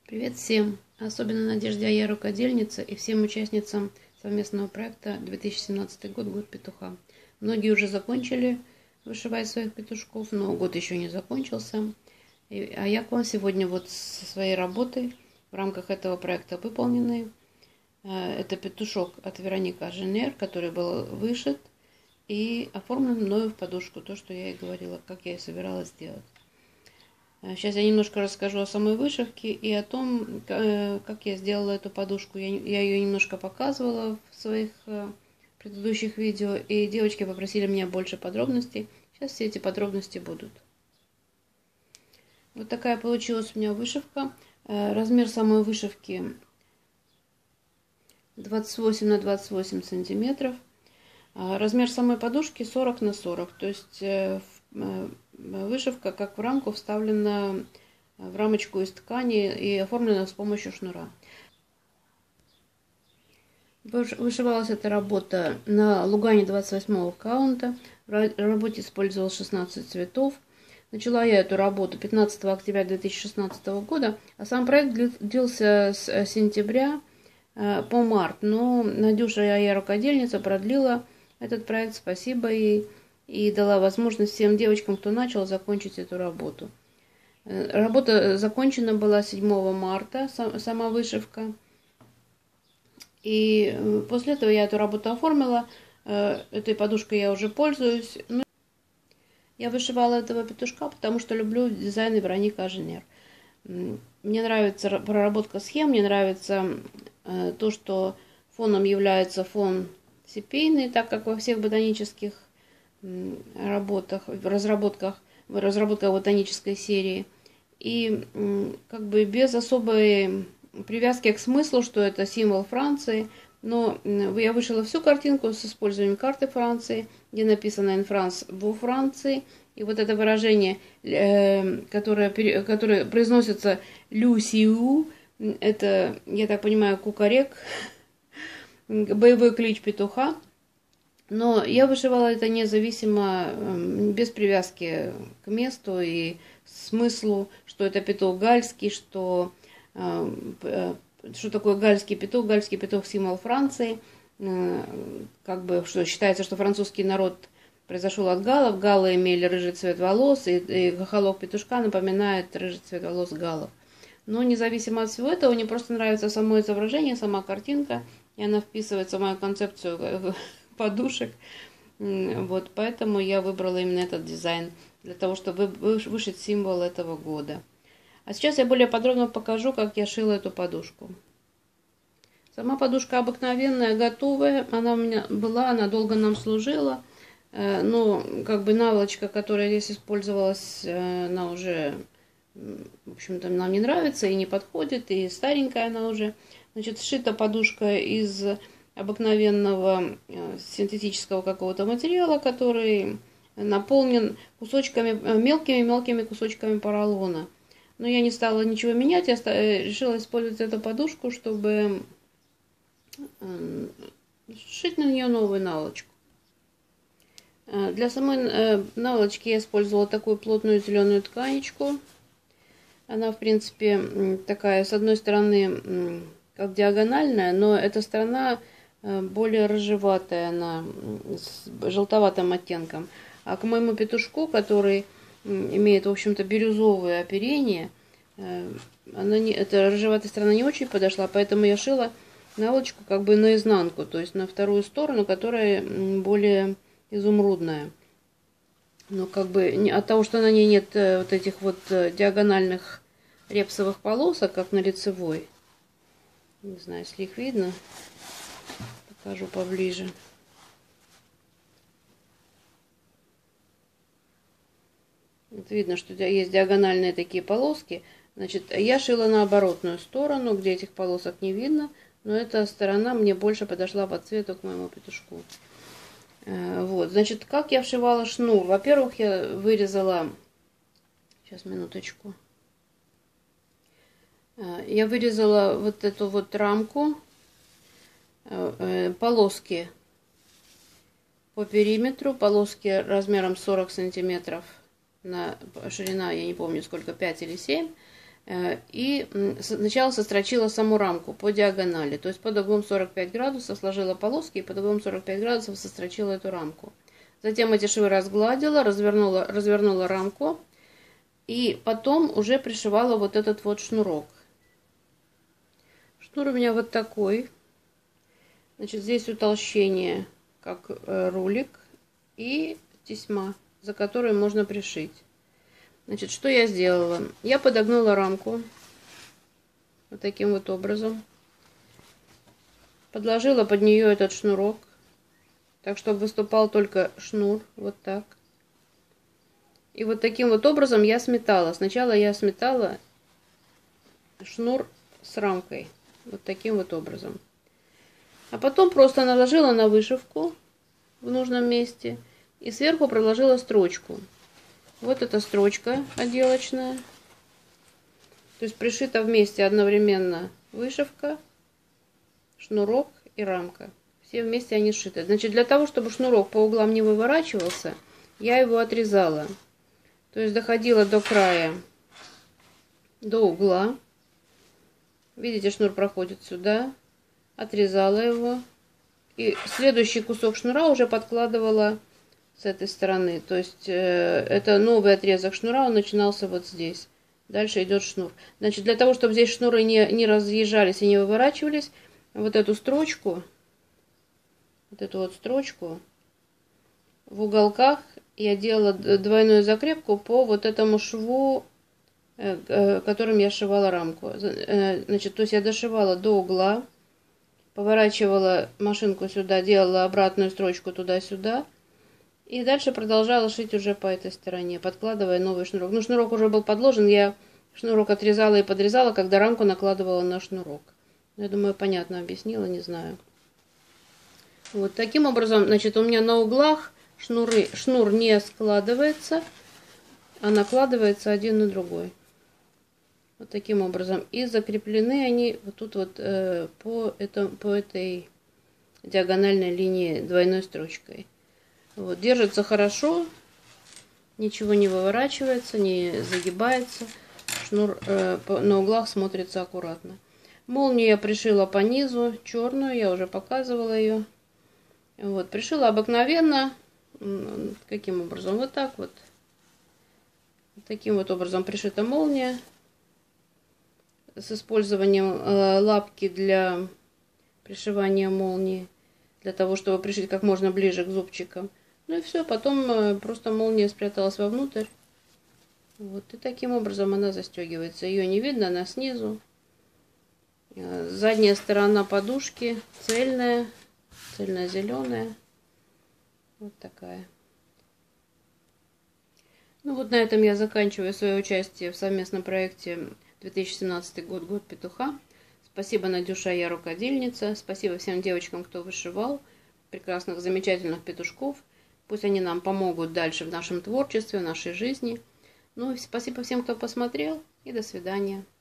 Привет всем, особенно Надежде Ая, рукодельница, и всем участницам совместного проекта 2017 год, год петуха. Многие уже закончили вышивать своих петушков, но год еще не закончился. А я к вам сегодня вот со своей работой в рамках этого проекта выполненной. Это петушок от Вероника Женер, который был вышит и оформлен мною в подушку, то, что я и говорила, как я и собиралась сделать. Сейчас я немножко расскажу о самой вышивке и о том, как я сделала эту подушку. Я ее немножко показывала в своих предыдущих видео, и девочки попросили меня больше подробностей. Сейчас все эти подробности будут. Вот такая получилась у меня вышивка. Размер самой вышивки 28 на 28 сантиметров. Размер самой подушки 40 на 40, то есть вышивка как в рамку вставлена в рамочку из ткани и оформлена с помощью шнура. Вышивалась эта работа на Лугане 28-го каунта. В работе использовал 16 цветов. Начала я эту работу 15 октября 2016 года, а сам проект длился с сентября по март. Но Надюша, я рукодельница, продлила этот проект, спасибо ей, и дала возможность всем девочкам, кто начал, закончить эту работу. Работа закончена была 7 марта, сама вышивка. И после этого я эту работу оформила. Этой подушкой я уже пользуюсь. Я вышивала этого петушка, потому что люблю дизайн Вероника Женер. Мне нравится проработка схем, мне нравится то, что фоном является фон сепийный, так как во всех ботанических работах, разработках ботанической серии. И как бы без особой привязки к смыслу, что это символ Франции. Но я вышила всю картинку с использованием карты Франции, где написано «En France» во Франции. И вот это выражение, которое произносится «Люсиу», это, я так понимаю, кукарек, боевой клич петуха. Но я вышивала это независимо, без привязки к месту и смыслу, что это петух гальский, что такое гальский петух символ Франции, как бы, что считается, что французский народ произошел от галлов, галлы имели рыжий цвет волос, и хохолок петушка напоминает рыжий цвет волос галлов. Но независимо от всего этого, мне просто нравится само изображение, сама картинка, и она вписывается в мою концепцию подушек. Вот, поэтому я выбрала именно этот дизайн, для того, чтобы вышить символ этого года. А сейчас я более подробно покажу, как я шила эту подушку. Сама подушка обыкновенная, готовая. Она у меня была, она долго нам служила. Но как бы наволочка, которая здесь использовалась, она уже, в общем-то, нам не нравится и не подходит. И старенькая она уже. Значит, сшита подушка из обыкновенного синтетического какого-то материала, который наполнен кусочками, мелкими кусочками поролона. Но я не стала ничего менять, я решила использовать эту подушку, чтобы сшить на нее новую наволочку. Для самой наволочки я использовала такую плотную зеленую тканечку. Она, в принципе, такая, с одной стороны, как диагональная, но эта сторона более рыжеватая, она с желтоватым оттенком. А к моему петушку, который имеет, в общем-то, бирюзовое оперение, эта рыжеватая сторона не очень подошла, поэтому я шила наволочку как бы наизнанку, то есть на вторую сторону, которая более изумрудная. Но как бы от того, что на ней нет вот этих вот диагональных репсовых полосок, как на лицевой, не знаю, если их видно, покажу поближе. Вот видно, что есть диагональные такие полоски. Значит, я шила на оборотную сторону, где этих полосок не видно, но эта сторона мне больше подошла по цвету к моему петушку. Вот, значит, как я вшивала шнур? Во-первых, я вырезала, сейчас, минуточку, я вырезала вот эту вот рамку, полоски по периметру, полоски размером 40 сантиметров, ширина, я не помню сколько, 5 или 7. И сначала сострочила саму рамку по диагонали, то есть под углом 45 градусов сложила полоски и под углом 45 градусов сострочила эту рамку. Затем эти швы разгладила, развернула рамку и потом уже пришивала вот этот вот шнурок. Шнур у меня вот такой. Значит, здесь утолщение, как рулик, и тесьма, за которую можно пришить. Значит, что я сделала? Я подогнула рамку вот таким вот образом. Подложила под нее этот шнурок, так, чтобы выступал только шнур, вот так. И вот таким вот образом я сметала. Сначала я сметала шнур с рамкой, вот таким вот образом. А потом просто наложила на вышивку в нужном месте и сверху проложила строчку. Вот эта строчка отделочная. То есть пришита вместе одновременно вышивка, шнурок и рамка. Все вместе они сшиты. Значит, для того, чтобы шнурок по углам не выворачивался, я его отрезала. То есть доходила до края, до угла. Видите, шнур проходит сюда. Отрезала его. И следующий кусок шнура уже подкладывала с этой стороны. То есть это новый отрезок шнура, он начинался вот здесь. Дальше идет шнур. Значит, для того, чтобы здесь шнуры не разъезжались и не выворачивались, вот эту строчку, вот эту вот строчку в уголках я делала двойную закрепку по вот этому шву, которым я сшивала рамку. Значит, то есть я дошивала до угла, поворачивала машинку сюда, делала обратную строчку туда-сюда. И дальше продолжала шить уже по этой стороне, подкладывая новый шнурок. Ну, шнурок уже был подложен, я шнурок отрезала и подрезала, когда рамку накладывала на шнурок. Я думаю, понятно объяснила, не знаю. Вот таким образом, значит, у меня на углах шнур не складывается, а накладывается один на другой. Вот таким образом. И закреплены они вот тут вот по этой диагональной линии двойной строчкой. Вот, держится хорошо, ничего не выворачивается, не загибается. Шнур на углах смотрится аккуратно. Молнию я пришила по низу, черную, я уже показывала ее. Вот, пришила обыкновенно. Каким образом? Вот так вот. Таким вот образом пришита молния. С использованием лапки для пришивания молнии. Для того, чтобы пришить как можно ближе к зубчикам. Ну и все, потом просто молния спряталась вовнутрь. Вот, и таким образом она застегивается. Ее не видно, она снизу. Задняя сторона подушки цельная, цельно-зеленая. Вот такая. Ну вот на этом я заканчиваю свое участие в совместном проекте 2017 год, год петуха. Спасибо, Надюша, я рукодельница. Спасибо всем девочкам, кто вышивал прекрасных, замечательных петушков. Пусть они нам помогут дальше в нашем творчестве, в нашей жизни. Ну и спасибо всем, кто посмотрел. И до свидания.